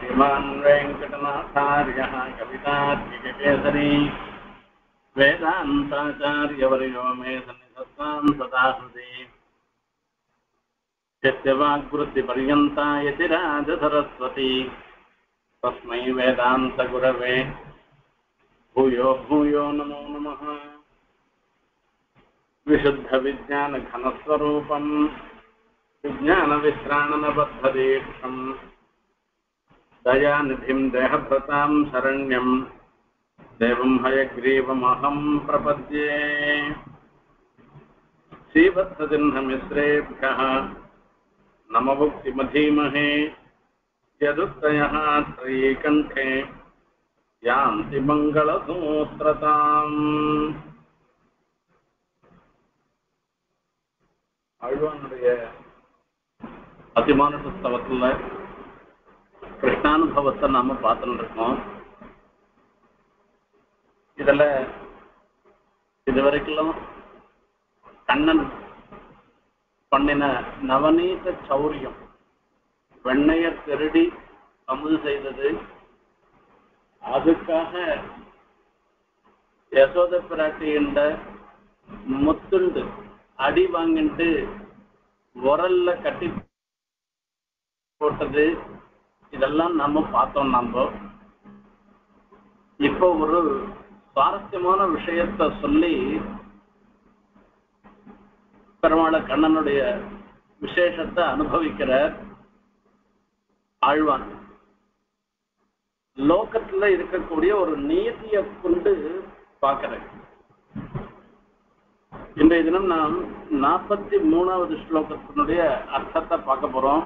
श्रीमान् वेङ्कटनाथार्यः कवितार्किककेसरी वेदान्ताचार्यवर्यो मे सन्निधत्तां सदा हृदि यस्य वाग्वृत्तिपर्यन्ता यतिराजसरस्वती तस्मै वेदान्तगुरवे भूयो भूयो नमो नमः। विशुद्धविज्ञानघनस्वरूपम् विज्ञानविश्राणनबद्धदीक्षम् दयानिधिं देहभृतां शरण्यं देवं हयग्रीवमहं प्रपद्ये। श्रीवत्सचिह्नमिश्रेभ्यः नमभुक्तिमधीमहे यदुत्तयः त्रयीकण्ठे यान्ति मङ्गलसूत्रताम्। ஆழ்வானுடைய அதிமானுஷ ஸ்தவத்துல கிருஷ்ணானுபவத்தை நாம பார்த்துட்டு இருக்கோம். இதுல இதுவரைக்கும் கண்ணன் பண்ணின நவநீத சௌரியம், வெண்ணைய திருடி அமுது செய்தது, அதுக்காக யசோத பிராட்டியின்ற முத்துண்டு அடி வாங்கிட்டு உரல்ல கட்டி போட்டது, இதெல்லாம் நாம பார்த்தோம். நாம இப்போ ஒரு சுவாரஸ்யமான விஷயத்த சொல்லி பெருமாள கண்ணனுடைய விசேஷத்தை அனுபவிக்கிற ஆழ்வான் லோகத்துல இருக்கக்கூடிய ஒரு நீதியை கொண்டு பார்க்கிற. இன்றைய தினம் நாம் 43வது ஸ்லோகத்தினுடைய அர்த்தத்தை பார்க்க போறோம்.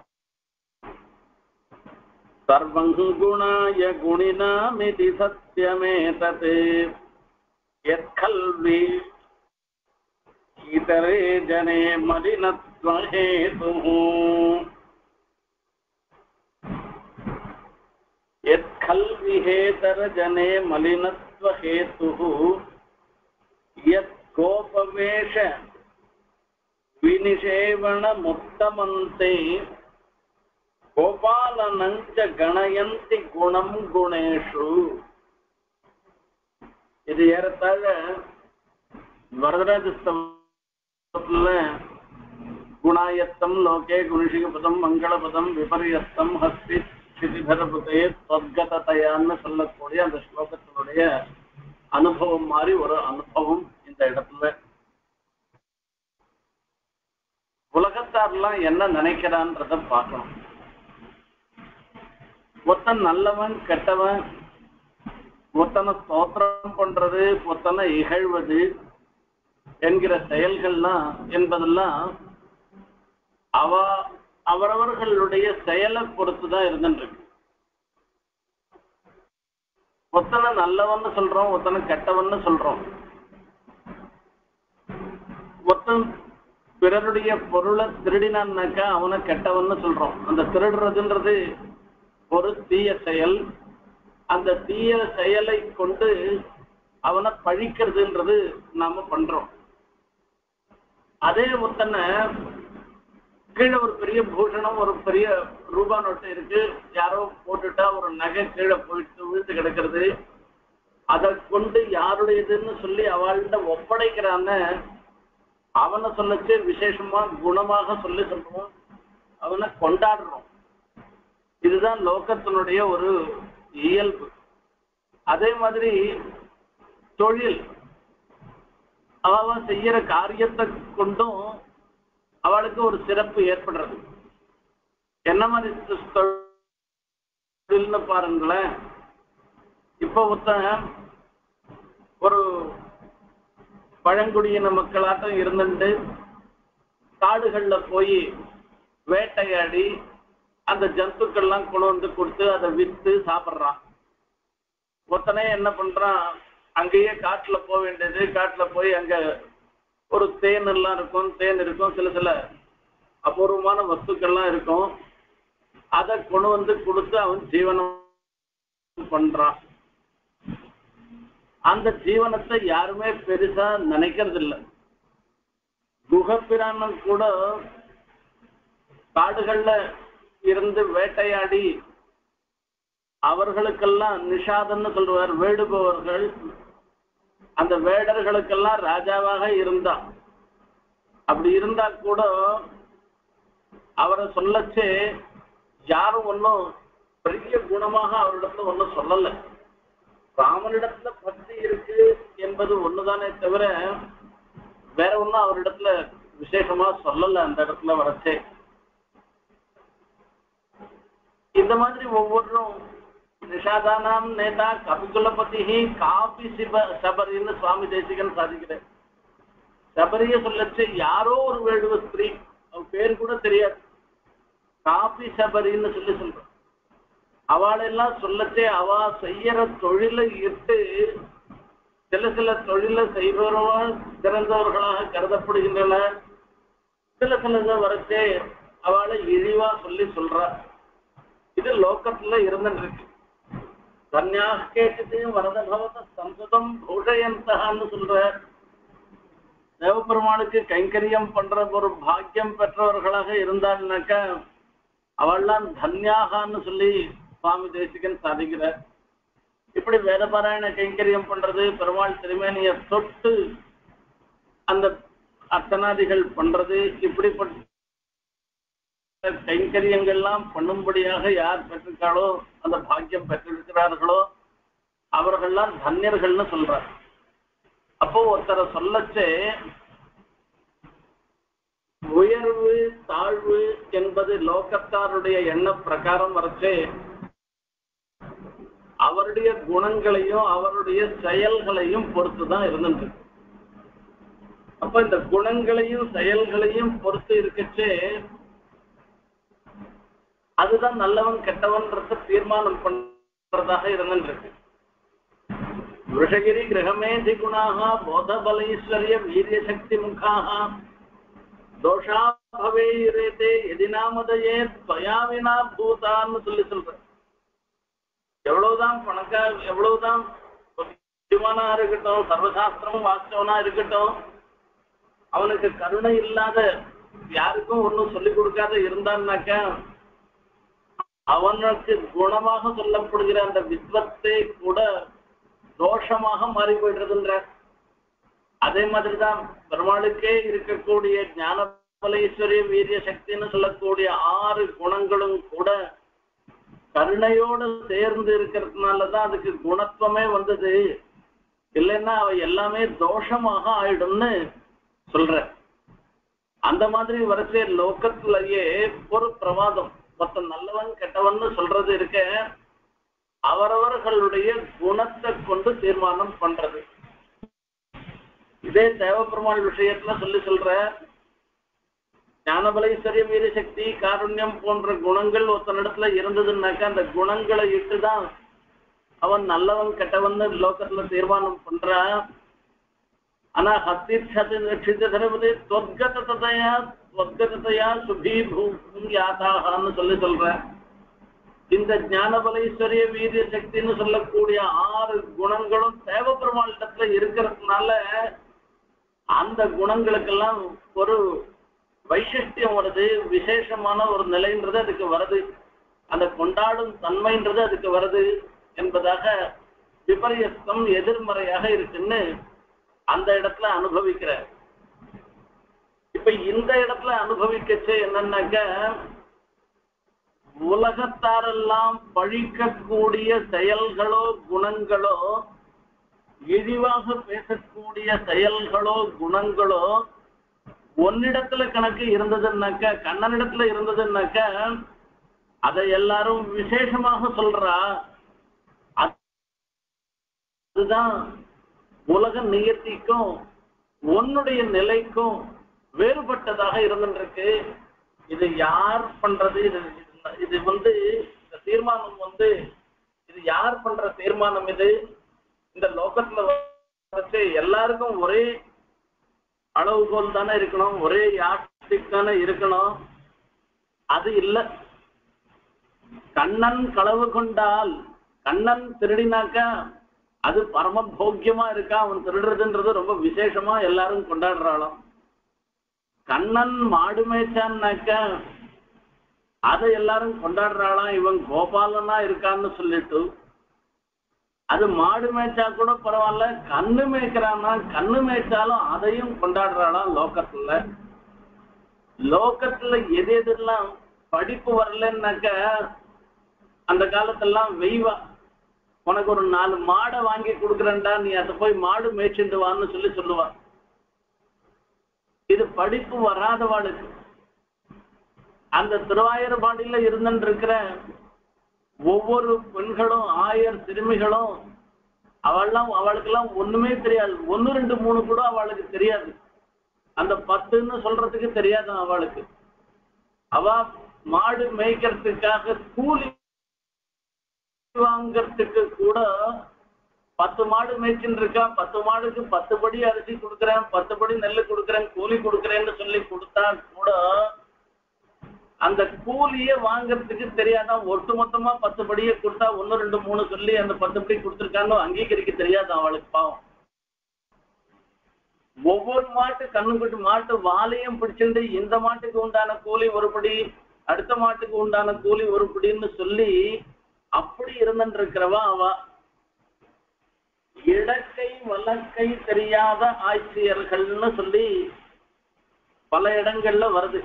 சர்வங் குணாய குணினாமிதி சத்யமேதத் யத்கல்வி இதரே ஜனே மலினத்வஹேதுஹ யத்கல்விஹேதர ஜனே மலினத்வஹேதுஹ யத் கோபவேஷ விநிஷேவண முத்தமந்தே கோபாலனஞ்ச கணயந்தி குணம் குணேஷு. இது ஏறத்தாழ வரதராஜஸ்தவத்துல குணாயத்தம் லோகே குணிஷிகபதம் மங்களபதம் விபரியஸ்தம் ஹஸ்தி ஸ்திதிதரபுதே தத்கததயான்னு சொல்லக்கூடிய அந்த ஸ்லோகத்தினுடைய அனுபவம் மாதிரி ஒரு அனுபவம் இந்த இடத்துல. உலகத்தாரெல்லாம் என்ன நினைக்கிறான்றத பார்க்கணும். ஒருத்தன் நல்லவன் கெட்டவன், ஒருத்தனை ஸ்தோத்திரம் பண்றது, ஒருத்தனை இகழ்வது என்கிற செயல்கள்லாம் என்பதெல்லாம் அவரவர்களுடைய செயலை பொறுத்துதான் இருந்துருக்கு. ஒருத்தனை நல்லவன்னு சொல்றோம், ஒருத்தனை கெட்டவன்னு சொல்றோம். ஒருத்தன் பிறருடைய பொருளை திருடினான்னாக்கா அவனை கெட்டவன்னு சொல்றோம். அந்த திருடுறதுன்றது ஒரு தீய செயல். அந்த தீய செயலை கொண்டு அவனை பழிக்கிறதுன்றது நாம பண்றோம். அதே ஒருத்தனை கீழே ஒரு பெரிய பூஷணம், ஒரு பெரிய ரூபா நோட்டு இருக்கு, யாரோ போட்டுட்டா ஒரு நகை கீழே போயிட்டு விழுந்து கிடக்கிறது, அதை கொண்டு யாருடையதுன்னு சொல்லி அவள்கிட்ட ஒப்படைக்கிறான அவனை சொல்லச்சு விசேஷமா குணமாக சொல்லி சொல்றோம், அவனை கொண்டாடுறோம். இதுதான் லோகத்தினுடைய ஒரு இயல்பு. அதே மாதிரி தொழில், அவ செய்யற காரியத்தை கொண்டும் அவளுக்கு ஒரு சிறப்பு ஏற்படுறது. என்ன மாதிரி தொழில்னு பாருங்களேன். இப்ப ஒருத்தன் ஒரு பழங்குடியின மக்களாட்டம் இருந்துட்டு காடுகள்ல போய் வேட்டையாடி அந்த ஜந்துக்கள்லாம் கொண்டு வந்து கொடுத்து அதை வித்து சாப்பிட்றான். ஒருத்தனே என்ன பண்றான், அங்கேயே காட்டுல போக வேண்டியது, காட்டுல போய் அங்க ஒரு தேன் எல்லாம் இருக்கும், தேன் இருக்கும், சில சில அபூர்வமான வஸ்துக்கள்லாம் இருக்கும், அதை கொண்டு வந்து கொடுத்து அவன் ஜீவனம் பண்றான். அந்த ஜீவனத்தை யாருமே பெருசா நினைக்கிறது இல்லை. குகப்பிராணம் கூட காடுகள்ல இருந்து வேட்டையாடி அவர்களுக்கெல்லாம் நிஷாதன்னு சொல்றார், வேடுபவர்கள். அந்த வேடர்களுக்கெல்லாம் ராஜாவாக இருந்தான். அப்படி இருந்தா கூட அவரை சொல்லச்சே யாரும் ஒன்றும் பெரிய குணமாக அவரிடத்துல ஒன்றும் சொல்லல. ராமனிடத்துல பக்தி இருக்கு என்பது ஒண்ணுதானே தவிர வேற ஒன்றும் அவரிடத்துல விசேஷமா சொல்லல. அந்த இடத்துல வரச்சே இந்த மாதிரி ஒவ்வொன்றும் நிஷாதானாம் நேதா கபிகுலபதி காபி சபரின்னு சுவாமி தேசிகன் சாதிக்கிறேன். சபரிய சொல்லச்சு யாரோ ஒரு வேடுவ ஸ்திரீ, அவ பேரு கூட தெரியாது, காபி சபரின்னு சொல்லி சொல்ற. அவளெல்லாம் சொல்லச்சே அவ செய்யற தொழிலை இட்டு சில சில தொழிலை செய்பவர்கள் சிறந்தவர்களாக கருதப்படுகின்றன. சில சில வரச்சே அவளை இழிவா சொல்லி சொல்ற. இது லோக்கத்துல இருந்துருக்கு. கன்யாக கேட்டு வரத பவத சம்சுதம் பூஷயந்தகான்னு சொல்ற. தேவபெருமானுக்கு கைங்கரியம் பண்ற ஒரு பாக்கியம் பெற்றவர்களாக இருந்தாள்னாக்க அவள்லாம் தன்யாகான்னு சொல்லி சுவாமி தேசிகன் சாதிக்கிறார். இப்படி வேதபாராயண கைங்கரியம் பண்றது, பெருமாள் திருமேனிய தொட்டு அந்த அர்ச்சனாதிகள் பண்றது, இப்படிப்பட்ட கைங்கரியங்கள்லாம் பண்ணும்படியாக யார் பெற்றிருக்காளோ, அந்த பாக்கியம் பெற்றிருக்கிறார்களோ அவர்கள்லாம் தன்யர்கள்னு சொல்றார். அப்போ ஒருத்தரை சொல்லச்சே உயர்வு தாழ்வு என்பது லோகத்தாருடைய எண்ண பிரகாரம் வரச்சே அவருடைய குணங்களையும் அவருடைய செயல்களையும் பொறுத்துதான் இருந்துட்டு. அப்ப இந்த குணங்களையும் செயல்களையும் பொறுத்து இருக்கச்சே அதுதான் நல்லவன் கெட்டவன்றத தீர்மானம் பண்றதாக இருந்துருக்கு. விஷகிரி கிரகமேதி குணாக போதபலைஸ்வர்ய வீரிய சக்தி முகாக தோஷா பவேரேதே எதினாமதையே ஸ்வயாவினா பூதான்னு சொல்லி சொல்ற. எவ்வளவுதான் பணக்கார, எவ்வளவுதான் புத்திமானா இருக்கட்டும், சர்வசாஸ்திரம் வாஸ்தவனா இருக்கட்டும், அவனுக்கு கருணை இல்லாத, யாருக்கும் ஒன்றும் சொல்லிக் கொடுக்காத இருந்தான்னாக்க அவனுக்கு குணமாக சொல்லப்படுகிற அந்த வித்வத்தை கூட தோஷமாக மாறி போயிடுறதுன்ற. அதே மாதிரிதான் பெருமாளுக்கே இருக்கக்கூடிய ஞானபலேஸ்வரிய வீரிய சக்தின்னு சொல்லக்கூடிய 6 குணங்களும் கூட கருணையோடு சேர்ந்து இருக்கிறதுனாலதான் அதுக்கு குணத்துவமே வந்தது. இல்லைன்னா அவ எல்லாமே தோஷமாக ஆயிடும்னு சொல்ற. அந்த மாதிரி வரச்சே லோகத்திலேயே ஒரு பிரவாதம், மொத்தம் நல்லவன் கெட்டவன் சொல்றது இருக்க, அவரவர்களுடைய குணத்தை கொண்டு தீர்மானம் பண்றது. இதே தேவபெருமாள் விஷயத்துல சொல்ற ஞானபலேஸ்வரிய வீர சக்தி காருண்யம் போன்ற குணங்கள் ஒருத்தனிடத்துல இருந்ததுன்னாக்கா அந்த குணங்களை இட்டுதான் அவன் நல்லவன் கெட்டவன் லோகத்துல தீர்மானம் பண்றான். ஆனா ஹத்திரபதி त्वद्गततया சுபீபூம் யாதாகான்னு சொல்ற. இந்த ஞானபலேஸ்வரிய வீரிய சக்தின்னு சொல்லக்கூடிய 6 குணங்களும் தேவபெருமாளிடத்துல இருக்கிறதுனால அந்த குணங்களுக்கெல்லாம் ஒரு வைசிஷ்டியம் வருது, விசேஷமான ஒரு நிலைன்றது அதுக்கு வருது, அந்த கொண்டாடும் தன்மைன்றது அதுக்கு வருது என்பதாக விபரியஸ்தம் எதிர்மறையாக இருக்குன்னு அந்த இடத்துல அனுபவிக்கிற. இப்ப இந்த இடத்துல அனுபவிக்கச்சு என்னன்னாக்க உலகத்தாரெல்லாம் பழிக்கக்கூடிய செயல்களோ குணங்களோ, இழிவாக பேசக்கூடிய செயல்களோ குணங்களோ ஒன்னிடத்துல கணக்கு இருந்ததுன்னாக்க, கண்ணனிடத்துல இருந்ததுன்னாக்க அதை எல்லாரும் விசேஷமாக சொல்றா. அதுதான் உலக நியத்திக்கும் உன்னுடைய நிலைக்கும் வேறுபட்டதாக இருந்துருக்கு. இது யார் பண்றது? இது இந்த தீர்மானம் இது யார் பண்ற தீர்மானம்? இது இந்த லோகத்துல வச்சு எல்லாருக்கும் ஒரே அளவுகோல் தானே இருக்கணும், ஒரே யாஸ்டிக் தானே இருக்கணும். அது இல்லை. கண்ணன் களவு கொண்டால், கண்ணன் திருடினாக்கா அது பரம போக்கியமா இருக்கா, அவன் திருடுறதுன்றது ரொம்ப விசேஷமா எல்லாரும் கொண்டாடுறாளாம். கண்ணன் மாடு மேய்ச்சான்னாக்கா அதை எல்லாரும் கொண்டாடுறாளாம். இவன் கோபாலனா இருக்கான்னு சொல்லிட்டு அது மாடு மேய்ச்சா கூட பரவாயில்ல, கண்ணு மேய்க்கிறான்னா கண்ணு மேய்ச்சாலும் அதையும் கொண்டாடுறாளாம் லோகத்துல. லோகத்துல எது எதெல்லாம் படிப்பு வரலன்னாக்க அந்த காலத்தெல்லாம் வெய்வா, உனக்கு ஒரு 4 மாடை வாங்கி கொடுக்குறேன்டா, நீ அதை போய் மாடு மேய்ச்சிட்டு வான்னு சொல்லுவா. இது படிப்பு வராதவாளுக்கு. அந்த திருவாயூர்பாடியில இருந்துட்டு இருக்கிற ஒவ்வொரு பெண்களும் ஆயர் சிறுமிகளும் அவளுக்கெல்லாம் ஒண்ணுமே தெரியாது. 1, 2, 3 கூட அவளுக்கு தெரியாது. அந்த 10ன்னு சொல்றதுக்கு தெரியாது அவளுக்கு. அவ மாடு மேய்க்கிறதுக்காக கூலி வாங்கறதுக்கு கூட 10 மாடு மேய்ச்சின்னு இருக்கா, 10 மாடுக்கு 10 படி அரிசி கொடுக்குறேன், 10 படி நெல் கொடுக்குறேன், கூலி கொடுக்குறேன்னு சொல்லி கொடுத்தா கூட அந்த கூலியே வாங்கறதுக்கு தெரியாதான். ஒட்டு மொத்தமா 10 படியே கொடுத்தா 1, 2, 3 சொல்லி அந்த 10 படி கொடுத்துருக்கான்னு அங்கீகரிக்க தெரியாது அவளுக்கு. பாவம். ஒவ்வொரு மாட்டு கண்ணுக்குட்டி மாட்டு வாலையும் பிடிச்சிட்டு இந்த மாட்டுக்கு உண்டான கூலி ஒருபடி, அடுத்த மாட்டுக்கு உண்டான கூலி ஒருபடின்னு சொல்லி அப்படி இருந்துட்டு இருக்கிறவா அவ. இடக்கை வழக்கை தெரியாத ஆட்சியர்கள்னு சொல்லி பல இடங்கள்ல வருது.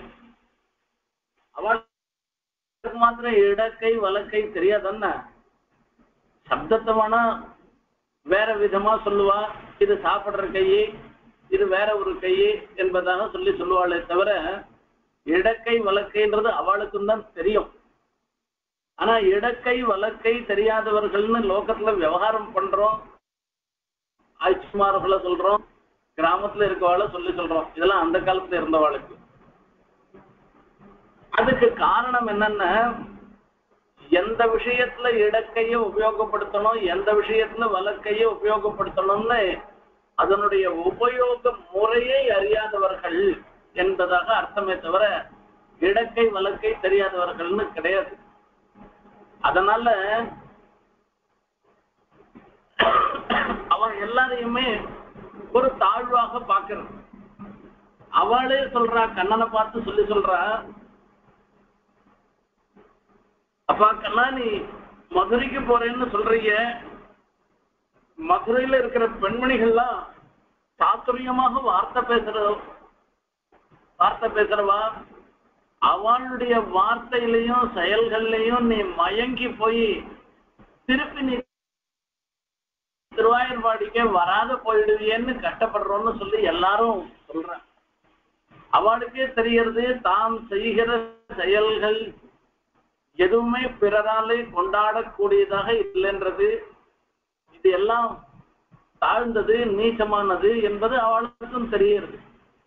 அவளுக்கு மாத்திரம் இடக்கை வழக்கை தெரியாதன்னா சப்தத்தை வேணா வேற விதமா சொல்லுவா. இது சாப்பிடுற கையே, இது வேற ஒரு கையே என்பதாக சொல்லுவாளே தவிர இடக்கை வழக்கைன்றது அவளுக்கும் தான் தெரியும். ஆனா இடக்கை வழக்கை தெரியாதவர்கள்னு லோகத்துல விவகாரம் பண்றோம், ஆட்சிமார்களை சொல்றோம், கிராமத்துல இருக்கவாளை சொல்றோம். இதெல்லாம் அந்த காலத்துல இருந்தவாளுக்கு. அதுக்கு காரணம் என்னன்னா, எந்த விஷயத்துல இடக்கையை உபயோகப்படுத்தணும், எந்த விஷயத்துல வழக்கையை உபயோகப்படுத்தணும்னு அதனுடைய உபயோக முறையை அறியாதவர்கள் என்பதாக அர்த்தமே தவிர இடக்கை வழக்கை தெரியாதவர்கள்னு கிடையாது. அதனால அவன் எல்லாரையுமே ஒரு தாழ்வாக பார்க்கிறான். அவளே சொல்றா, கண்ணனை பார்த்து சொல்றா, அப்பா கண்ணா நீ மதுரைக்கு போறேன்னு சொல்றீங்க, மதுரையில இருக்கிற பெண்மணிகள்லாம் சாத்துரியமாக வார்த்தை பேசுறவா, அவளுடைய வார்த்தையிலையும் செயல்கள்லையும் நீ மயங்கி போய் திருப்பி நீ திருவாயூர்பாடிக்கே வராத போயிடுவியன்னு கஷ்டப்படுறோம்னு சொல்லி எல்லாரும் சொல்றான். அவளுக்கே தெரியறது தாம் செய்கிற செயல்கள் எதுவுமே பிறராலே கொண்டாடக்கூடியதாக இல்லைன்றது, இது எல்லாம் தாழ்ந்தது நீச்சமானது என்பது அவளுக்கும் தெரிகிறது.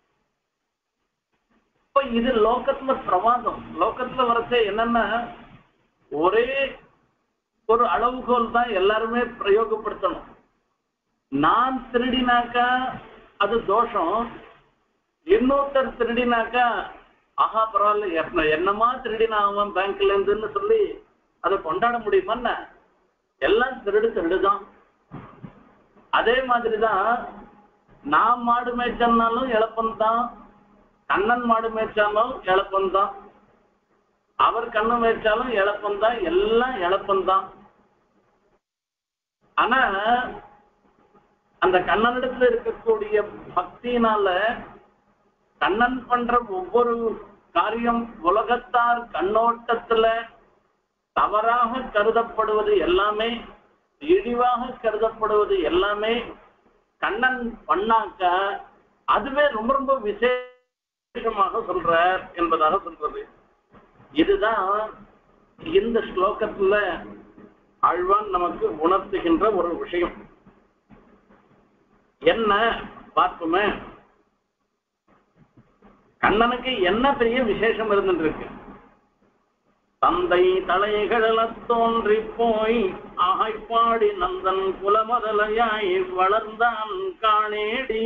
இப்ப இது லோகத்துல பிரமாதம். லோகத்துல வரச்ச என்னன்னா ஒரே ஒரு அளவுகோல் தான் எல்லாருமே பிரயோகப்படுத்தணும். நான் திருடினாக்கா அது தோஷம், இன்னொருத்தர் திருடினாக்கா ஆஹா பரவாயில்ல என்னமா திருடினா அவன் பேங்க்ல இருந்துன்னு சொல்லி அதை கொண்டாட முடியுமா? எல்லாம் திருடுதான். அதே மாதிரிதான் நான் மாடு மேய்ச்சாலும் இழப்பந்தான், கண்ணன் மாடு மேய்ச்சாலும் இழப்பந்தான், அவர் கண்ணு மேய்ச்சாலும் இழப்பந்தான், எல்லாம் இழப்பந்தான். ஆனா அந்த கண்ணனிடத்துல இருக்கக்கூடிய பக்தியினால கண்ணன் பண்ற ஒவ்வொரு காரியம் உலகத்தார் கண்ணோட்டத்துல தவறாக கருதப்படுவது எல்லாமே, இழிவாக கருதப்படுவது எல்லாமே கண்ணன் பண்ணாக்க அதுவே ரொம்ப ரொம்ப விசேஷமாக சொல்றார் என்பதாக சொல்றது. இதுதான் இந்த ஸ்லோகத்துல ஆழ்வான் நமக்கு உணர்த்துகின்ற ஒரு விஷயம். என்ன பார்ப்போமே, கண்ணனுக்கு என்ன பெரிய விசேஷம் இருந்துருக்கு. தந்தை தலைகள தோன்றி போய் ஆய்ப்பாடி நந்தன் குலமதலையாய் வளர்ந்தான் காணேடி.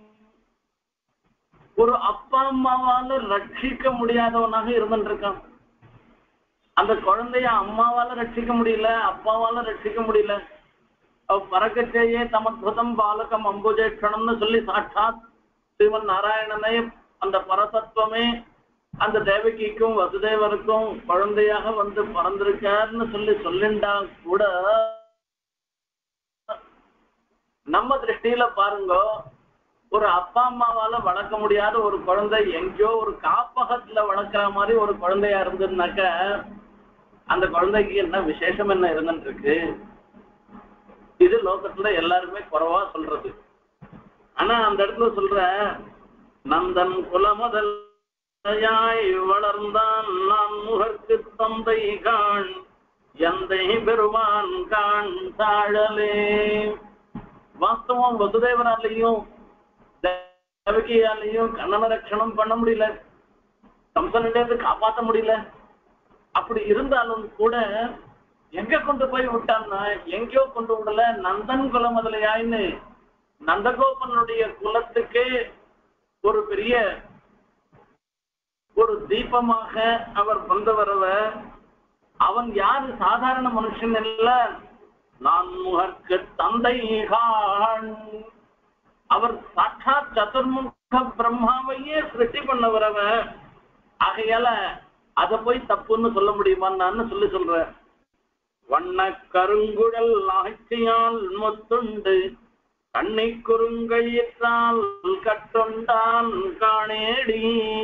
ஒரு அப்பா அம்மாவால ரட்சிக்க முடியாதவனாக இருந்துருக்கான். அந்த குழந்தைய அம்மாவால ரட்சிக்க முடியல, அப்பாவால ரட்சிக்க முடியல. பறக்கச்சேயே தமத்வதம் பாலகம் அம்புஜேட்சணம்னு சொல்லி சாட்சாத் ஸ்ரீமன் நாராயணனை அந்த பரசத்துவமே அந்த தேவகிக்கும் வசுதேவருக்கும் குழந்தையாக வந்து பிறந்திருக்காருன்னு சொல்லிண்டா கூட நம்ம திருஷ்டியில பாருங்க, ஒரு அப்பா அம்மாவால வளர்க்க முடியாத ஒரு குழந்தை எங்கேயோ ஒரு காப்பகத்துல வளர்க்கிற மாதிரி ஒரு குழந்தையா இருந்ததுனாக்க அந்த குழந்தைக்கு என்ன விசேஷம் என்ன இருந்துட்டு இருக்கு? இது லோகத்துல எல்லாருமே குறைவா சொல்றது. ஆனா அந்த இடத்துல சொல்ற, நந்தன் குலமதல் வளர்ந்தான் நான் முகர்க்கு தந்தை காண் எந்தை பெருமான் காண் தாழலே. வாஸ்தவம் வசுதேவராலையும் தேவகியாலையும் கண்ணனை ரட்சணம் பண்ண முடியல, கம்சனிடத்தை காப்பாற்ற முடியல. அப்படி இருந்தாலும் கூட எங்க கொண்டு போய் விட்டான்னா எங்கேயோ கொண்டு விடல, நந்தன் குல முதலையாயின்னு நந்தகோபனுடைய குலத்துக்கே ஒரு பெரிய ஒரு தீபமாக அவர் கொண்டு வரவ. அவன் யாரு? சாதாரண மனுஷன் இல்ல, நான் முகர்க்கு தந்தை அவர் சாட்சாத் சதுர்முக பிரம்மாவையே சிருஷ்டி பண்ண வரவ. ஆகையால அத போய் தப்புன்னு சொல்ல முடியுமான்னு சொல்ற. வண்ண கருங்குழல் ஆட்சியால் மொத்துண்டு கண்ணை குறுங்கையிற்றால் கட்டுண்டான் காணேடி.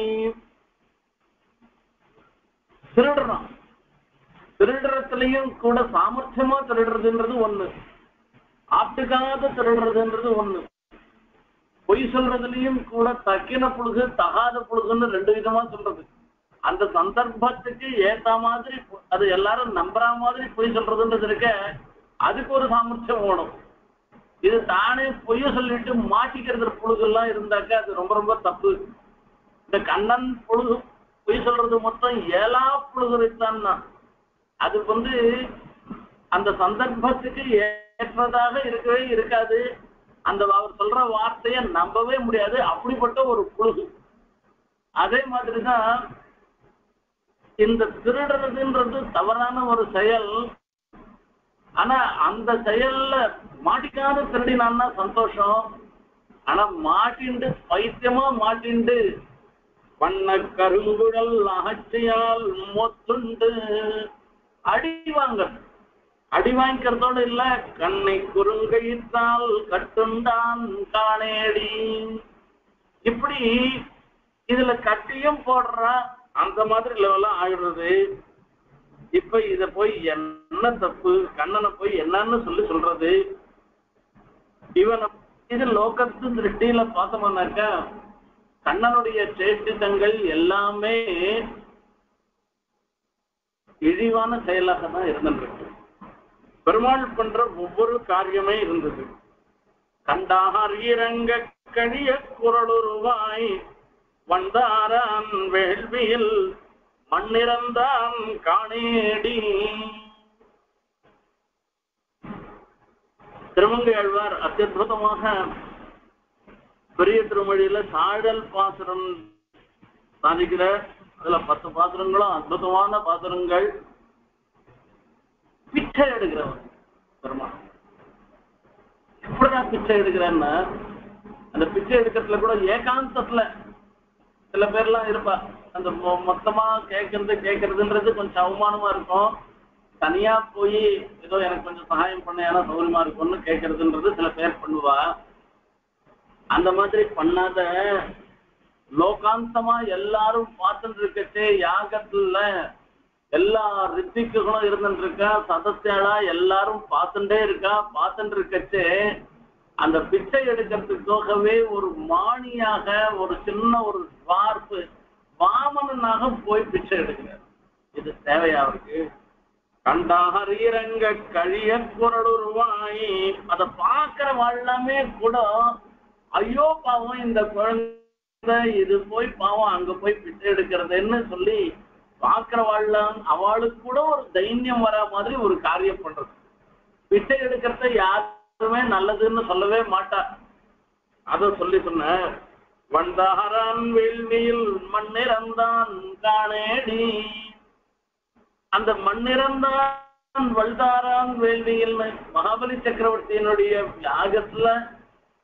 திருடுறான். திருடுறதுலயும் கூட சாமர்த்தியமா திருடுறதுன்றது ஒண்ணு, ஆட்டுக்காத திருடுறதுன்றது ஒண்ணு. பொய் சொல்றதுலயும் கூட தக்கின புழுகு தகாத புழுகுன்னு ரெண்டு விதமா சொல்றது. அந்த சந்தர்ப்பத்துக்கு ஏத்த மாதிரி அது எல்லாரும் நம்புற மாதிரி பொய் சொல்றதுன்றது இருக்க, அதுக்கு ஒரு சாமர்த்தியம் வேணும். இது தானே பொய்ய சொல்லிட்டு மாட்டிக்கிறது புழுகு எல்லாம் இருந்தாக்க அது ரொம்ப ரொம்ப தப்பு. இந்த கண்ணன் புழுகு பொய் சொல்றது மொத்தம் 7 புழுகுதான். அது அந்த சந்தர்ப்பத்துக்கு ஏற்றதாக இருக்கவே இருக்காது. அந்த அவர் சொல்ற வார்த்தையை நம்பவே முடியாது, அப்படிப்பட்ட ஒரு புழுகு. அதே மாதிரிதான் இந்த திருடுறதுன்றது தவறான ஒரு செயல். ஆனா அந்த செயல்ல மாட்டிக்காத திருடினான்னா சந்தோஷம். ஆனா மாட்டிண்டு பைத்தியமா மாட்டிண்டு வண்ண கருங்குழல் அகச்சியால் மொத்துண்டு அடி வாங்கிறதோடு இல்ல, கண்ணை குறுங்கையிட்டால் கட்டுண்டான் காணேடி. இப்படி இதுல கட்டியும் போடுற அந்த மாதிரி லெவலாம் ஆயிடுறது. இப்ப இத போய் என்ன தப்பு, கண்ணனை போய் என்னன்னு சொல்றது? இவனை இது லோகத்து திருஷ்டியில பார்த்தோம்னாக்கா கண்ணனுடைய சேஷ்டிதங்கள் எல்லாமே இழிவான செயலாக தான் இருந்திருக்கு. பெருமாள் பண்ற ஒவ்வொரு காரியமே இருந்தது. கண்டார் இறங்க கழிய குரலுருவாய் வந்தாரான் வேள்வியில் மண்ணிறந்தான் காணேடி. திருமங்கையாழ்வார் அத்தியுதமாக பெரிய திருமொழியில சாழல் பாசுரம் சாதிக்கிற. அதுல 10 பாசுரங்களும் அற்புதமான பாசுரங்கள். பிச்சை எடுக்கிறவன் பெருமாள் எப்படிதான் பிச்சை எடுக்கிறேன்னா, அந்த பிச்சை எடுக்கிறதுல கூட ஏகாந்தத்துல சில பேர்லாம் இருப்பா. அந்த மொத்தமா கேட்கறதுன்றது கொஞ்சம் அவமானமா இருக்கும். தனியா போய் ஏதோ எனக்கு கொஞ்சம் சகாயம் பண்ண ஏன்னா சௌகரியமா இருக்கும்னு கேட்கறதுன்றது சில பேர் பண்ணுவா. அந்த மாதிரி பண்ணாத லோகாந்தமா எல்லாரும் பார்த்துட்டு இருக்கச்சே, யாகத்துல எல்லா ரித்திக்குகளும் இருந்துட்டு இருக்கா, சதஸ்யாளா எல்லாரும் பார்த்துட்டே இருக்கச்சே அந்த பிச்சை எடுக்கிறதுக்காகவே ஒரு மாணியாக ஒரு சின்ன ஒரு வார்ப்பு வாமனாக போய் பிச்சை எடுக்கிறார். இது தேவையா அவருக்கு? கண்டாக ஈரங்க கழிய குரலுருவாய். அதை பார்க்கிற எல்லாமே கூட ஐயோ பாவம் இந்த குழந்தை, இது போய் பாவம் அங்க போய் பிச்சை எடுக்கிறதுன்னு சொல்லி பார்க்கிறவாள்லாம் அவளுக்கு கூட ஒரு தைரியம் வர மாதிரி ஒரு காரியம் பண்றது. பிச்சை எடுக்கிறத யாருமே நல்லதுன்னு சொல்லவே மாட்டா. அத சொன்ன வந்தாரான் வேள்வியில் மண்ணிறந்தான் காணேடி. அந்த மண்ணிறந்தான் வல்தாரான் வேள்வியில் மகாபலி சக்கரவர்த்தியினுடைய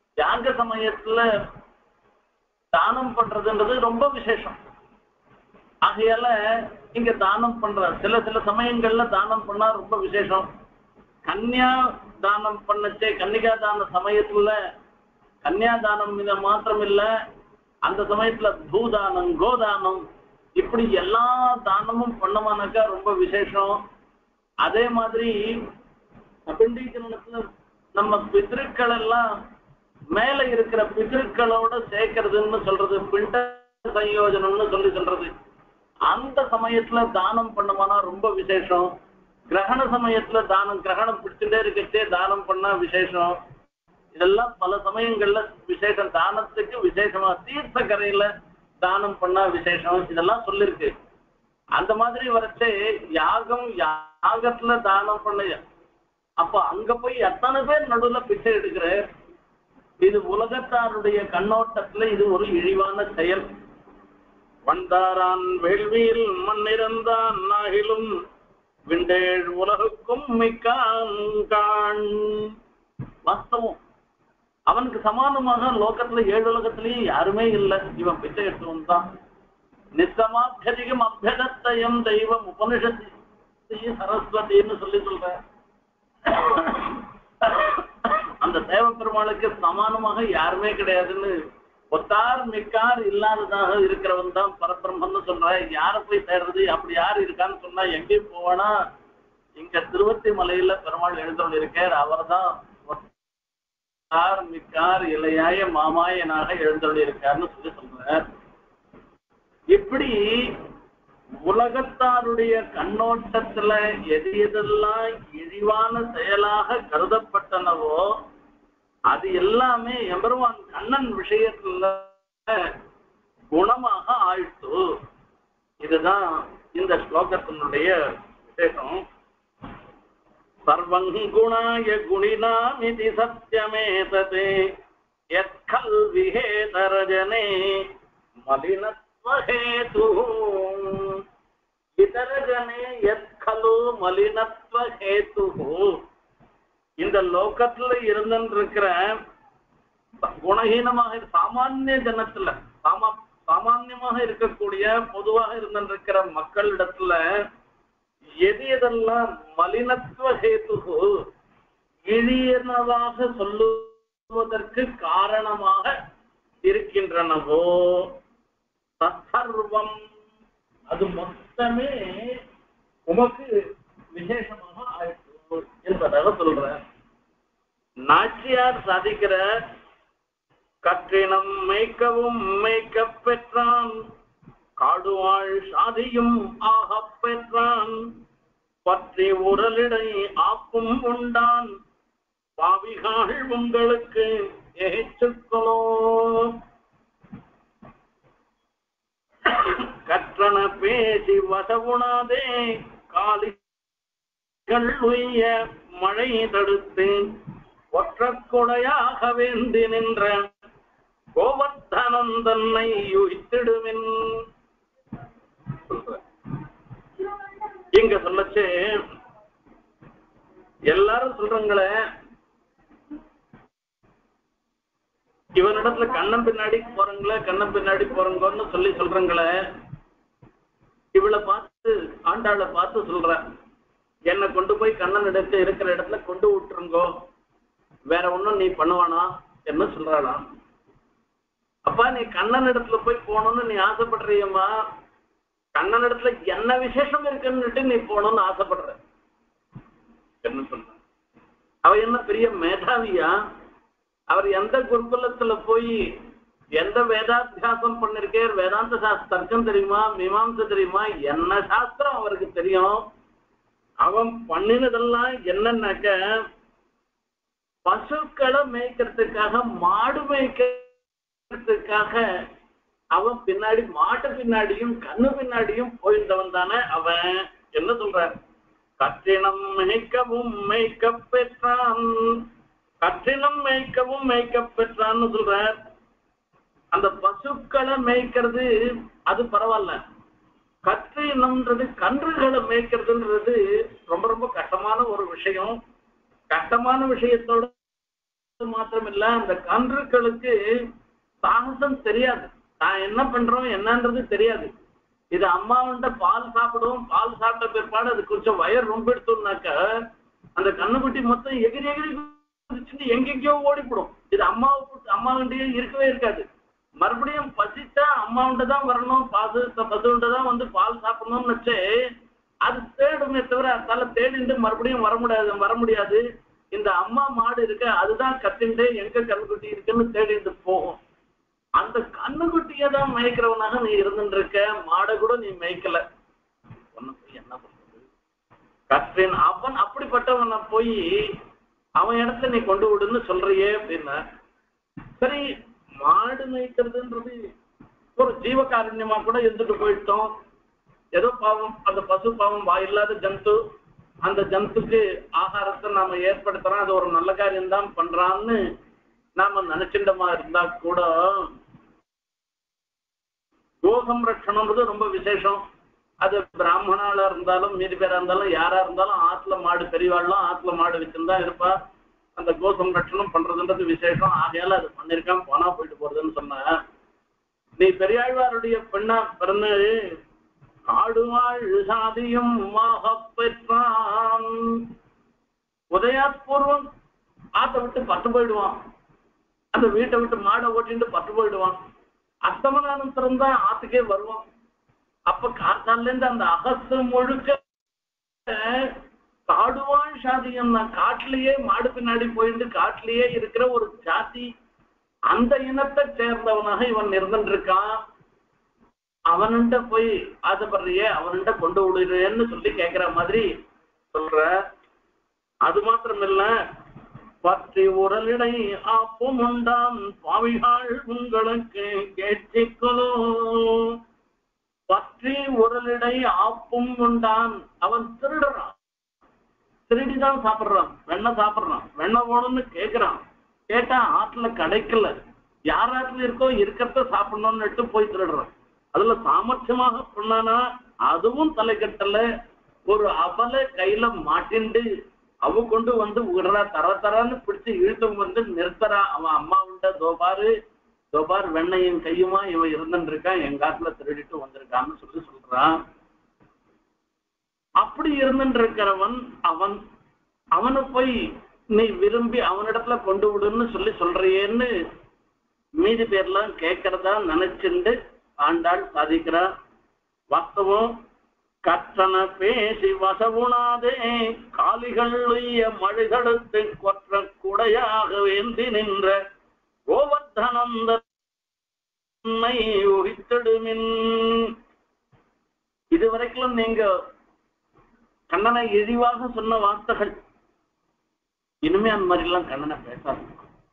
யாக சமயத்துல தானம் பண்றதுன்றது ரொம்ப விசேஷம். ஆகையால இங்க தானம் பண்ற சில சமயங்கள்ல தானம் பண்ணா ரொம்ப விசேஷம். கன்னியா தானம் பண்ணச்சே கன்னிகா தான சமயத்துல கன்னியா தானம் இத மாத்திரம் இல்ல, அந்த சமயத்துல பூதானம் கோதானம் இப்படி எல்லா தானமும் பண்ணமானாக்கா ரொம்ப விசேஷம். அதே மாதிரி அபிண்டீகரணத்துல நம்ம பித்ருக்கள் எல்லாம் மேல இருக்கிற பித்ருக்களோட சேர்க்கறதுன்னு சொல்றது பிண்ட சயோஜனம்னு சொல்றது. அந்த சமயத்துல தானம் பண்ணமானா ரொம்ப விசேஷம். கிரகண சமயத்துல தானம் கிரகணம் பிடிச்சுட்டே இருக்கச்சே தானம் பண்ணா விசேஷம். இதெல்லாம் பல சமயங்கள்ல விசேஷம். தானத்துக்கு விசேஷமா தீர்த்த கரையில தானம் பண்ணா விசேஷம். இதெல்லாம் சொல்லிருக்கு. அந்த மாதிரி வரைச்சே யாகத்துல தானம் பண்ண அப்ப அங்க போய் எத்தனை பேர் நடுவுல பிச்சை எடுக்கிற இது உலகத்தாருடைய கண்ணோட்டத்துல இது ஒரு இழிவான செயல். வந்தாரான் வேள்வியில் மண்ணிறந்தான் நாகிலும் விண்டேழ் உலகுக்கும் மிக்கான். வாஸ்தவம் அவனுக்கு சமானமாக லோகத்துல 7 உலகத்திலேயும் யாருமே இல்லை. இவன் பிச்சை எடுத்தவன் தான். நிசமாபியதிகம் அபியதத்தயம் தெய்வம் உபனிஷத்து சரஸ்வதினு சொல்ற அந்த தேவ பெருமாளுக்கு சமானமாக யாருமே கிடையாதுன்னு ஒத்தார் மிக்கார் இல்லாததாக இருக்கிறவன் தான் பரபிரம்மன்னு சொல்ற. யார போய் தேடுறது? அப்படி யாரு இருக்கான்னு சொன்னா எங்கேயும் போவானா இங்க திருவத்தி மலையில பெருமாள் எழுந்தவள் இருக்கார். அவர் தான் ஒத்தார் மிக்கார் இலையாய மாமாயனாக எழுந்தவள் இருக்காருன்னு சொல்றார். இப்படி உலகத்தாருடைய கண்ணோட்டத்துல எது எதெல்லாம் இழிவான செயலாக கருதப்பட்டனவோ அது எல்லாமே எம்பெருமான் கண்ணன் விஷயத்துல குணமாக ஆயிட்டு. இதுதான் இந்த ஸ்லோகத்தினுடைய விசேஷம். சர்வங்குணாய குணினாமிதி சத்யமேததே யத்கல் விஹேதரஜனே மலினத்வஹேது இதரஜனே யத்கலு மலினத்வஹேது. இந்த லோகத்துல இருந்திருக்கிற குணஹீனமாக சாமானிய ஜனத்துல சாமான்யமாக இருக்கக்கூடிய பொதுவாக இருந்திருக்கிற மக்களிடத்துல எது எதெல்லாம் மலினத்துவ ஹேது இழியனதாக சொல்லுவதற்கு காரணமாக இருக்கின்றனவோ தர்வம் அது மொத்தமே உமக்கு விசேஷமாக ஆயிற்று என்பதாக சொல்ற. நாச்சியார் சாதிக்கிற கற்றினம் மேய்க்கவும் மேய்க்க பெற்றான் காடுவாழ் சாதியும் ஆக பெற்றான் பற்றி உரலிடை ஆப்பும் உண்டான் பாவிகாள் உங்களுக்கு ஏச்சுக்களோ கற்றன பேசி வசவுணாதே காலிகள் உய்ய மழை தடுத்து ஒற்ற கொடையாக வேண்டி நின்ற கோவர்த்தனன் தன்னை யுய்த்திடுமின். இங்க சொல்லச்சு எல்லாரும் சொல்றங்களே இவனிடத்துல கண்ணன் பின்னாடி போறங்களே கண்ணன் பின்னாடி போறங்கன்னு சொல்லி சொல்றங்களே. இவளை பார்த்து ஆண்டாளை பார்த்து சொல்ற என்னை கொண்டு போய் கண்ணன் இடத்துல இருக்கிற இடத்துல கொண்டு விட்டுருங்கோ, வேற ஒண்ணும் நீ பண்ணுவானா என்ன சொல்றாளாம். அப்பா நீ கண்ணன் இடத்துல போய் போகணும்னு நீ ஆசைப்படுறியம்மா, கண்ணன் இடத்துல என்ன விசேஷம் இருக்குன்னுட்டு நீ போகணும்னு ஆசைப்படுற என்ன சொல்ற? அவ என்ன பெரிய மேதாவியா? அவர் எந்த குருகுலத்துல போய் எந்த வேதாத்தியாசம் பண்ணிருக்கார்? வேதாந்த தர்க்கம் தெரியுமா? மீமாம்சை தெரியுமா? என்ன சாஸ்திரம் அவருக்கு தெரியும்? அவன் பண்ணினதெல்லாம் என்னன்னாக்க பசுக்களை மேய்க்கிறதுக்காக மாடு மேய்க்கிறதுக்காக அவன் பின்னாடி மாட்டு பின்னாடியும் கண்ணு பின்னாடியும் போயிருந்தவன் தானே அவன். என்ன சொல்ற? கற்றினம் மேய்க்கவும் மேய்க்க பெற்றான், கற்றினம் மேய்க்கவும் மேய்க்க பெற்றான்னு சொல்ற. அந்த பசுக்களை மேய்க்கிறது அது பரவாயில்ல, கற்றினம்ன்றது கன்றுகளை மேய்க்கிறதுன்றது ரொம்ப ரொம்ப கஷ்டமான ஒரு விஷயம். கஷ்டமான விஷயத்தோட மாத்திரமில்ல அந்த கன்றுகளுக்கு சாகசம் தெரியாது, நான் என்ன பண்றோம் என்னன்றது தெரியாது. இது அம்மாவுண்ட பால் சாப்பிடுவோம், பால் சாப்பிட்ட பிற்பாடு அது கொஞ்சம் வயர் ரொம்ப எடுத்தோம்னாக்க அந்த கண்ணுக்குட்டி மொத்தம் எகிரி எகிரி எங்கெங்கயோ ஓடிப்படும். இது அம்மாவுண்டையே இருக்கவே இருக்காது. மறுபடியும் பசிச்சா அம்மாவுண்ட தான் வரணும், பசுண்ட தான் வந்து பால் சாப்பிடணும்னு வச்சு அது தேடுமே தவிர அதால தேடிட்டு மறுபடியும் வர முடியாது. இந்த அம்மா மாடு இருக்க அதுதான் கத்திண்டு எங்க கண்ணுக்குட்டி இருக்குன்னு தேடிட்டு போகும். அந்த கண்ணுக்குட்டியை தான் மேய்க்கிறவனாக நீ இருந்துட்டு இருக்க, மாடை கூட நீ மேய்க்கல. என்ன பண்றது? கற்றின் அவன் அப்படிப்பட்டவனை போய் அவன் இடத்துல நீ கொண்டு விடுன்னு சொல்றியே அப்படின்னா, சரி மாடு மேய்க்கிறதுன்றது ஒரு ஜீவகாருண்யமா கூட இருந்துட்டு போயிட்டோம். ஏதோ பாவம் அந்த பசு பாவம் வாயில்லாத ஜந்து, அந்த ஜந்துக்கு ஆகாரத்தை நாம ஏற்படுத்துறோம், அது ஒரு நல்ல காரியம் தான் பண்றான்னு நாம நினைச்சிண்டமா இருந்தா கூட கோசம்ரட்சணம்ன்றது ரொம்ப விசேஷம். அது பிராமணால இருந்தாலும் மீதி பேரா இருந்தாலும் யாரா இருந்தாலும் ஆத்துல மாடு பெரியவாள்லாம் ஆத்துல மாடு வச்சுருந்தா இருப்பா. அந்த கோசம்ரட்சணம் பண்றதுன்றது விசேஷம். ஆகையால அது பண்ணிருக்காம போனா போயிட்டு போறதுன்னு சொன்ன நீ பெரியாழ்வாருடைய பெண்ணா பிறந்து ஆடுவாள் சாதியும் பெற்றான். உதயாத்பூர்வம் ஆட்டை விட்டு பட்டு போயிடுவான், அந்த வீட்டை விட்டு மாடை ஓட்டிட்டு பட்டு போயிடுவான். அஸ்தமனானந்தரம் தான் ஆத்துக்கே வருவான். அப்ப காத்தால இருந்து அந்த அகசு முழுக்க காடுவான் சாதியம் தான். காட்டிலேயே மாடு பின்னாடி போயிட்டு காட்டிலேயே இருக்கிற ஒரு ஜாதி, அந்த இனத்தை சேர்ந்தவனாக இவன் இருந்துட்டு இருக்கான். அவன்கிட்ட போய் ஆசைப்படுறியே, அவன்கிட்ட கொண்டு விடுறேன்னு சொல்லி கேட்கிற மாதிரி சொல்ற. அது மாத்திரம் இல்ல, பற்றி உரலிடை ஆப்பும் உண்டான் பாவிகள் உங்களுக்கு கேட்சிக்கொலோ. பற்றி உரலிடை ஆப்பும் உண்டான், அவன் திருடுறான், திருடிதான் சாப்பிடுறான், வெண்ணெய் சாப்பிடுறான், வெண்ணெய் வேணும்னு கேட்கிறான். கேட்டா ஆற்றுல கிடைக்கல, யார் ஆற்றுல இருக்கோ இருக்கிறத சாப்பிடணும்னுட்டு போய் திருடுறான். அதுல சாமர்த்தியமாக பண்ணானா அதுவும் தலைக்கட்டல. ஒரு அபல கையில மாட்டிண்டு அவ கொண்டு வந்து விடுறா, தரன்னு பிடிச்சு இழுத்து வந்து நிறுத்துறா. அவன் அம்மா உண்ட தோபார் வெண்ணையும் கையுமா இவன் இருந்துட்டு இருக்கான், எங்க ஆத்துல திருடிட்டு வந்திருக்கான்னு சொல்றான். அப்படி இருந்துட்டு இருக்கிறவன் அவனை போய் நீ விரும்பி அவனிடத்துல கொண்டு விடுன்னு சொல்றியேன்னு மீதி பேர்லாம் கேட்கறதா நினைச்சுண்டு ஆண்டாள் சாதிக்கிறார். வாஸ்தவம் கற்றன பேசி வசவுணாதே காலிகள் மழைதடுத்து கொற்ற குடையாக வேந்தி நின்ற கோவர்தனந்த உகித்திடுமின். இதுவரைக்கும் நீங்க கண்ணனை இழிவாக சொன்ன வார்த்தைகள், இனிமே அந்த மாதிரி எல்லாம் கண்ணனை பேசாது.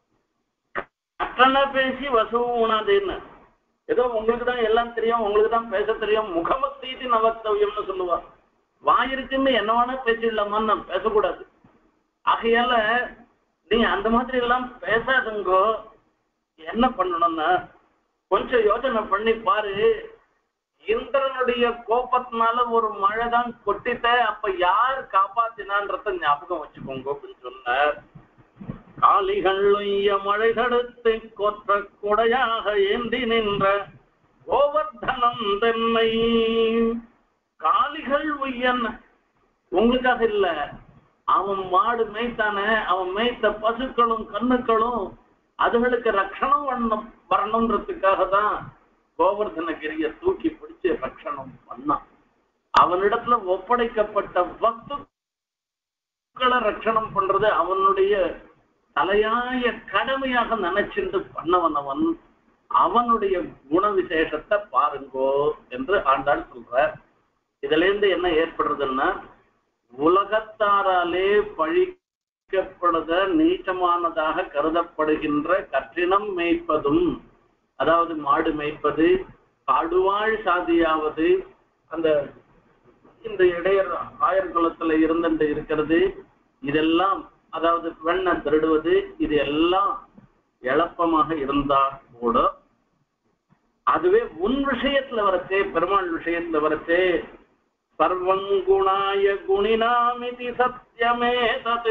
கற்றன பேசி வசவு உணாதேன்னு ஏதோ உங்களுக்கு தான் எல்லாம் தெரியும், உங்களுக்கு தான் பேச தெரியும், முகமத்தீதி நவக்தவியம்னு சொல்லுவார். வாயிருக்குன்னு என்னவான பேசிடலாமான்னு நான் பேசக்கூடாது. ஆகையால நீ அந்த மாதிரி எல்லாம் பேசாதுங்கோ. என்ன பண்ணணும்னா கொஞ்சம் யோசனை பண்ணி பாரு. இந்திரனுடைய கோபத்தினால ஒரு மழை தான் கொட்டிட்ட, அப்ப யார் காப்பாத்தினான்றத ஞாபகம் வச்சுக்கோங்க அப்படின்னு சொன்னார். காலிகள் உய்ய மழை தடுத்து கொற்ற கொடையாக ஏந்தி நின்ற கோவர்தனம் தென்னை. காலிகள் உய்யன் உங்களுக்காக இல்ல, அவன் மாடு மேய்த்தானே, அவன் மேய்த்த பசுக்களும் கண்ணுக்களும் அதுகளுக்கு ரட்சணம் வரணும்ன்றதுக்காக தான் கோவர்தனகிரிய தூக்கி பிடிச்சு ரட்சணம் பண்ணான். அவனிடத்துல ஒப்படைக்கப்பட்ட வஸ்துக்களை ரட்சணம் பண்றது அவனுடைய தலையாய கடமையாக நினைச்சிட்டு பண்ணவனவன். அவனுடைய குண விசேஷத்தை பாருங்கோ என்று ஆண்டாள் சொல்ற. இதுல இருந்து என்ன ஏற்படுறதுன்னா, உலகத்தாராலே பழிக்கப்படுத நீச்சமானதாக கருதப்படுகின்ற கற்றினம் மேய்ப்பதும், அதாவது மாடு மேய்ப்பது, காடுவாழ் சாதியாவது, அந்த இந்த இடையர் ஆயர் குலத்துல இருந்துட்டு இருக்கிறது, இதெல்லாம் அதாவது வெண்ணை திருடுவது, இது எல்லாம் எளப்பமாக இருந்தா கூட அதுவே உன் விஷயத்துல வரச்சே, பெருமாள் விஷயத்துல வரச்சே, சர்வங்குணாய குணினாமிதி சத்தியமே தது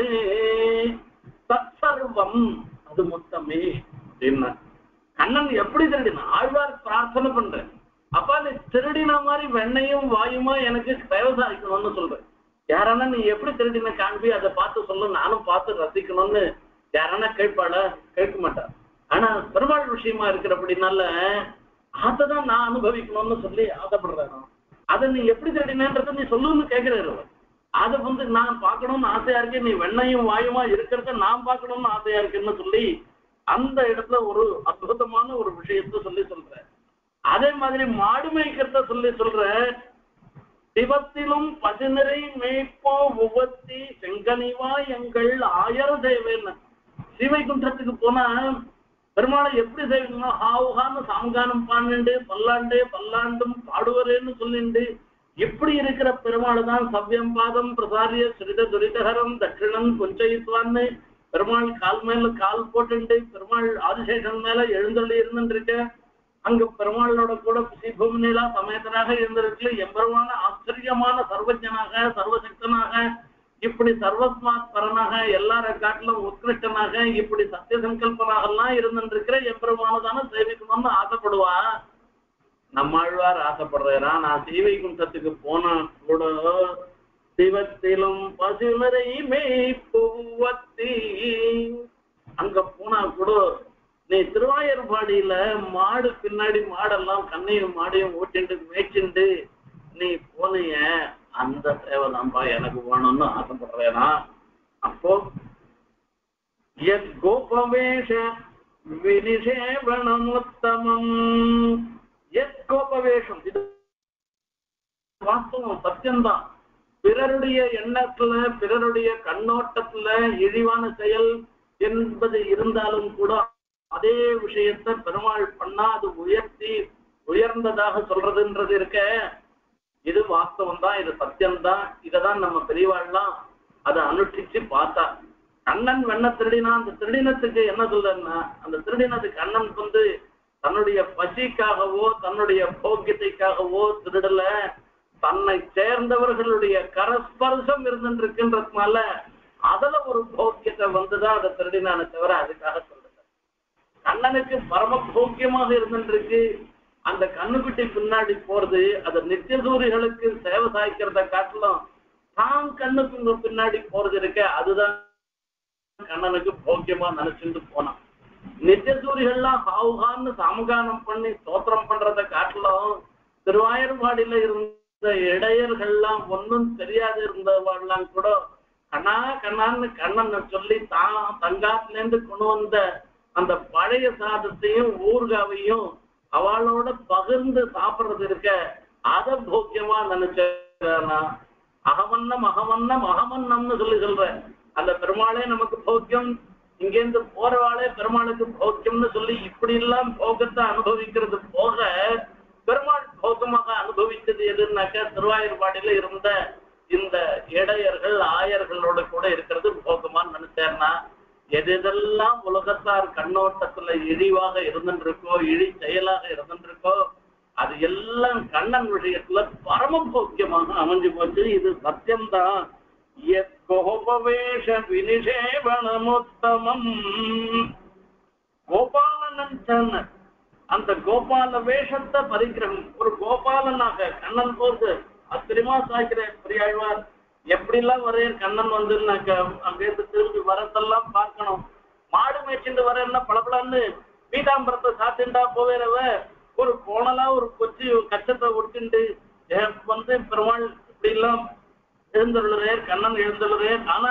சர்வம், அது மொத்தமே அப்படின்னா கண்ணன் எப்படி திருடினா ஆழ்வார் பிரார்த்தனை பண்ற. அப்பா நீ திருடின மாதிரி வெண்ணையும் வாயுமா எனக்கு விவசாயிக்கணும்னு சொல்ற. யாரானா நீ எப்படி திருடின காண்பி அதை பார்த்து சொல்லு, நானும் பார்த்து ரசிக்கணும்னு யாரானா கேட்பாளா? கேட்க மாட்டா. ஆனா பெருமாள் விஷயமா இருக்கிறபடினால அதைதான் நான் அனுபவிக்கணும்னு சொல்லி ஆசைப்படுறேன். அதை நீ எப்படி திருடினன்றத நீ சொல்லுன்னு கேட்கிறாரு. அதை நான் பார்க்கணும்னு ஆசையா இருக்கு, நீ வெண்ணையும் வாயுமா இருக்கிறத நான் பார்க்கணும்னு ஆசையா இருக்குன்னு சொல்லி அந்த இடத்துல ஒரு அற்புதமான ஒரு விஷயத்த சொல்லி சொல்ற. அதே மாதிரி மாடு மேய்க்கிறத சொல்லி சொல்ற. சிவத்திலும் பசுநிறை மேய்ப்போ உவத்தி செங்கனிவா எங்கள் ஆயர தேவேன்னு. ஸ்ரீவைகுண்டத்துக்கு போனா பெருமாளை எப்படி செய்யணும்? ஹாவுகான்னு சாமகானம் பாண்டு பல்லாண்டே பல்லாண்டும் பாடுவரேன்னு சொல்லிண்டு இப்படி இருக்கிற பெருமாள் தான் சவ்யம் பாதம் பிரசாரிய ஸ்ரித துரிதகரம் தட்சிணம் கொஞ்சயித்வான்னு பெருமாள் கால் மேல கால் போட்டு பெருமாள் ஆதிசேஷன் மேல எழுந்தள்ளி இருந்துருக்க. அங்க பெருமாளோட கூட ஸ்ரீபூமிலா சமேதனாக இருந்திருக்கு. எம்பெருமான ஆச்சரியமான சர்வஜனாக சர்வசக்தனாக இப்படி சர்வஸ்மாத் பரனாக எல்லார காட்டிலும் உத்கிருஷ்டனாக இப்படி சத்திய சங்கல்பனாக எல்லாம் இருந்துருக்கிற எம்பெருமானதான சேவிக்கணும்னு ஆசைப்படுவா. நம்மாழ்வார் ஆசைப்படுறா. நான் ஸ்ரீவைகுண்டத்துக்கு போனா கூட சிவத்திலும் பசுமரை மேய்ப்பூவத்தி அங்க போனா கூட நீ திருவாயூர்பாடியில மாடு பின்னாடி மாடெல்லாம் கண்ணையும் மாடையும் ஓட்டிண்டு மேய்ச்சிண்டு நீ போனிய அந்த சேவை தான்ப்பா எனக்கு வேணும்னு ஆசைப்படுறேனா. அப்போ கோபவேஷ வினிஷேவணம் உத்தமம். கோபவேஷம் இது வாஸ்தவம், சத்தியம்தான். பிறருடைய எண்ணத்துல பிறருடைய கண்ணோட்டத்துல இழிவான செயல் என்பது இருந்தாலும் கூட அதே விஷயத்தை பெருமாள் பண்ணா அது உயர்ந்ததாக சொல்றதுன்றது இருக்க. இது வாஸ்தவம் தான், இது சத்தியம்தான். இததான் நம்ம பெரியவாள்லாம் அதை அனுஷ்டிச்சு பார்த்தா. கண்ணன் வெண்ண திருடினா அந்த திருடினத்துக்கு என்ன சொல்றன்னா, அந்த திருடினத்துக்கு கண்ணன் தன்னுடைய பசிக்காகவோ தன்னுடைய போக்கியத்தைக்காகவோ திருடல, தன்னை சேர்ந்தவர்களுடைய கரஸ்பர்சம் இருந்துருக்குன்றதுனால அதுல ஒரு போக்கியத்தை வந்துதான் அதை திருடினானே தவிர அதுக்காக சொல்றது. கண்ணனுக்கு பரம போக்கியமாக இருந்துருக்கு. அந்த கண்ணுக்குட்டி பின்னாடி போறது அது நித்தியசூரிகளுக்கு சேவை சாய்க்கிறத காட்டிலும் தான் கண்ணுக்கு பின்னாடி போறது இருக்க, அதுதான் கண்ணனுக்கு போக்கியமா நினைச்சுட்டு போனான். நித்தியசூரிகள்லாம் ஹாவுகான்னு சாமகானம் பண்ணி ஸ்தோத்திரம் பண்றத காட்டிலும் திருவாயூர்பாடியில இருந்த இடையர்கள்லாம் ஒன்னும் தெரியாது இருந்தவாள்லாம் கூட கண்ணா கண்ணான்னு கண்ணனை சொல்லி தங்காத்துல இருந்து கொண்டு வந்த அந்த பழைய சாதத்தையும் ஊர்காவையும் அவளோட பகிர்ந்து சாப்பிடுறது இருக்க, அத போக்கியமா நினைச்சா. அகமன்னம் அகமன்னம் அகமன்னம்னு சொல்லி சொல்ற அந்த பெருமாளே நமக்கு போக்கியம், இங்கேருந்து போறவாளே பெருமாளுக்கு போக்கியம்னு சொல்லி இப்படி எல்லாம் போகத்தை அனுபவிக்கிறது போக பெருமாள் போகமாக அனுபவித்தது எதுனாக்க திருவாயூர்பாடியில இருந்த இந்த இடையர்கள் ஆயர்களோட கூட இருக்கிறது போகமான்னு நினைச்சேன்னா. எதெல்லாம் உலகத்தார் கண்ணோட்டத்துல இழிவாக இருந்துருக்கோ இழி செயலாக இருந்துருக்கோ அது எல்லாம் கண்ணன் விஷயத்துல பரம போக்கியமாக அமைஞ்சு போச்சு. இது சத்தியம்தான். கோபவேஷ வினிஷேவணமுத்தமம். கோபாலன் அந்த கோபால வேஷத்தை பரிகிரகம் ஒரு கோபாலனாக கண்ணன் போது ஆச்சரியமா சாய்க்கிற பெரியாழ்வார் எப்படி எல்லாம் வரைய கண்ணன் வந்துருனாக்க அங்கிருந்து திரும்பி வரத்தெல்லாம் பார்க்கணும். மாடு மேய்ச்சிட்டு வர என்ன பளபளன்னு பீதாம்பரத்தை சாத்திண்டா போவேறவ ஒரு கோணலா ஒரு கொச்சி கச்சத்தை ஒட்டிண்டு பெருமாள் இப்படி எல்லாம் எழுந்துள்ளார், கண்ணன் எழுந்துள்ளார். ஆனா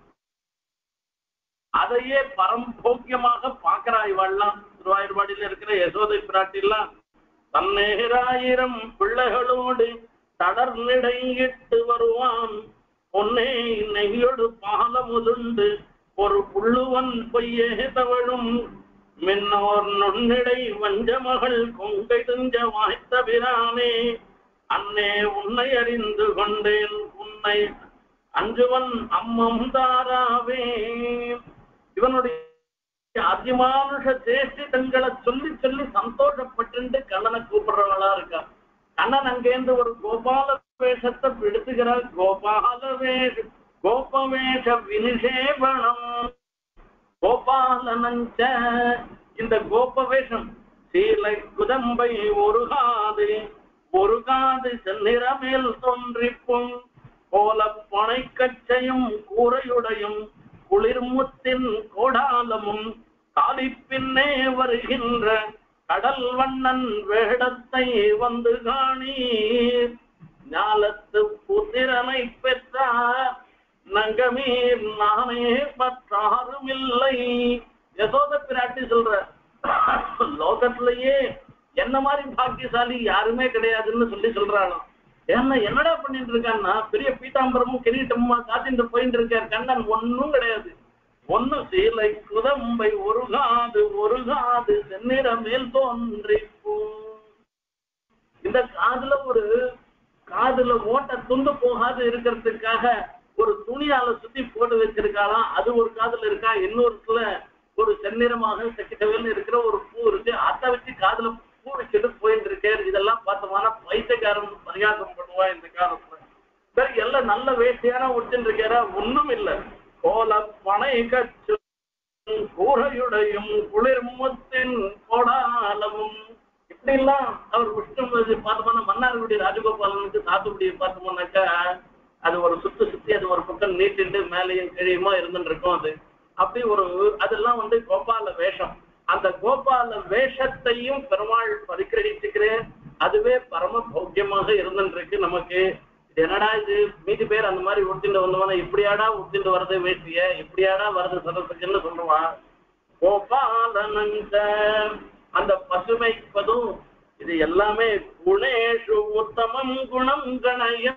அதையே பரம்போக்கியமாக பார்க்கிறா இவாள்லாம். திருவாயூர்பாடியில இருக்கிற யசோதை பிராட்டிலாம் தன்னேராயிரம் பிள்ளைகளோடு தடர்நிடையிட்டு வருவான், பொன்னே நெய்யொடு பாலமுதுண்டு ஒரு புள்ளுவன் பொய்யே தவழும் மின்னோர் நுண்ணிடை வஞ்சமகள் கொங்கை துஞ்ச வாய்த்த பிரானே அன்னே உன்னை அறிந்து கொண்டேன் உன்னை அஞ்சுவன் அம்மம் தாராவே. இவனுடைய அதிமானுஷ சேஷ்டிதங்களை சொல்லி சொல்லி சந்தோஷப்பட்டு கண்ணனை கூப்பிடுறவளா இருக்கா. கண்ணன் அங்கேருந்து ஒரு கோபால வேஷத்தை பிடித்துகிறார். கோபவேஷ வினிஷேபணம் கோபாலனஞ்ச. இந்த கோபவேஷம் சீலை குதம்பை ஒரு காது செந்நிறமேல் தோன்றிப்பும் கோல பனை கச்சையும் கூரையுடையும் குளிர்முத்தின் கோடாலமும் காலி பின்னே வருகின்ற கடல் வண்ணன் வேடத்தை வந்து காணீர். ஞாலத்து புத்திரனை பெற்றார் நங்கமீர் நானே பற்றாரும் இல்லை. யசோத பிராட்டி சொல்ற, லோகத்திலேயே என்ன மாதிரி பாக்கியசாலி யாருமே கிடையாதுன்னு சொல்றாங்க. ஏன்னா என்னடா பண்ணிட்டு இருக்கான்னா, பெரிய பீதாம்பரமும் கிரீட்டமும் காத்திட்டு போயிட்டு இருக்கார். கண்ணன் ஒன்னும் கிடையாது. ஒன்னு சீலை குதம்பை ஒரு காது செந்நிற மேல் தோன்றிப்பூம். இந்த காதுல ஓட்ட துண்டு போகாது இருக்கிறதுக்காக ஒரு துணியால சுத்தி போட்டு வச்சிருக்காளாம். அது ஒரு காதுல இருக்கா, இன்னொருத்துல ஒரு செந்நிறமாக செக்கிட்டவேல் இருக்கிற ஒரு பூ இருக்கு. அதை வச்சு காதுல பூ வச்சுட்டு போயிட்டு இருக்காரு. இதெல்லாம் பார்த்தோம்னா பைத்தியக்காரன் பரிகாசம் பண்ணுவா இந்த காலத்துல. சரி, எல்லாம் நல்ல வேட்டையான உடுத்துட்டு இருக்காரா, ஒண்ணும் இல்லை. கோல பனை கச்சும் கூரையுடையும் குளிர்முத்தின் கோடாலமும் இப்படி எல்லாம் அவர் விஷ்ணு பார்த்தோம்னா மன்னார்குடி ராஜகோபாலனுக்கு சாத்துக்குடியை பார்த்தோம்னாக்கா அது ஒரு சுத்தி அது ஒரு பக்கம் நீட்டிட்டு மேலேயும் கீழையுமா இருந்துட்டு இருக்கும். அது அப்படி அதெல்லாம் கோபால வேஷம். அந்த கோபால வேஷத்தையும் பெருமாள் பரிக்கிரகிச்சுக்கிறேன். அதுவே பரம பௌக்கியமாக இருந்துட்டு இருக்கு நமக்கு. என்னடா இது, மீதி பேர் அந்த மாதிரி உடுத்திட்டு வந்தவன இப்படியாடா உடுத்திட்டு வர்றது வேஷ்டிய, இப்படியாடா வருது சதத்துக்குன்னு சொல்லுவான். கோபாலனந்த அந்த பசுமைப்பதும் இது எல்லாமே குணேஷு உத்தமம் குணம் கணயம்.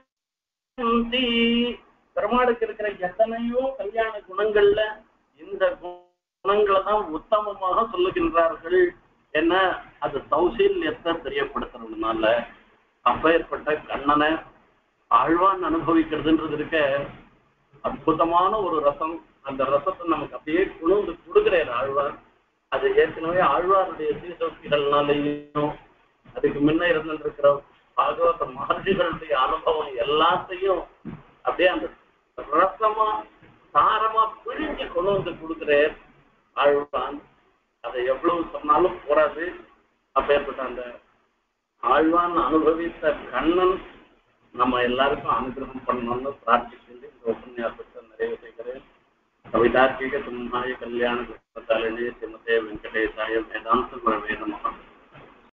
பெருமாளுக்கு இருக்கிற எத்தனையோ கல்யாண குணங்கள்ல இந்த குணங்களை தான் உத்தமமாக சொல்லுகின்றார்கள். என்ன, அது சௌசீல்யத்தை தெரியப்படுத்துறதுனால. அப்பேற்பட்ட கண்ணனை ஆழ்வான் அனுபவிக்கிறதுன்றது இருக்க அற்புதமான ஒரு ரசம். அந்த ரசத்தை நமக்கு அப்படியே குழுந்து கொடுக்குறாரு ஆழ்வார். அது ஏற்கனவே ஆழ்வாருடைய சீசோக்திகள்னாலையும் அதுக்கு முன்ன இருந்துருக்கிற பாகவத மகர்ஷிகளுடைய அனுபவம் எல்லாத்தையும் அப்படியே அந்த ரசமா சாரமா பிழிஞ்சு கொண்டு வந்து கொடுக்குறார் ஆழ்வான். அதை எவ்வளவு சொன்னாலும் போறாது. அப்பேற்பட்ட அந்த ஆழ்வான் அனுபவித்த கண்ணன் நம்ம எல்லாருக்கும் அனுகிரகம் பண்ணணும்னு பிரார்த்திச்சு இந்த உபன்யாசத்தை நிறைவு செய்கிறேன். கவிதார்க்கிக சிம்ஹாய கல்யாண குணசாலினி ஸ்ரீமதே வெங்கடேசாய வேதாந்த குரவே நமः.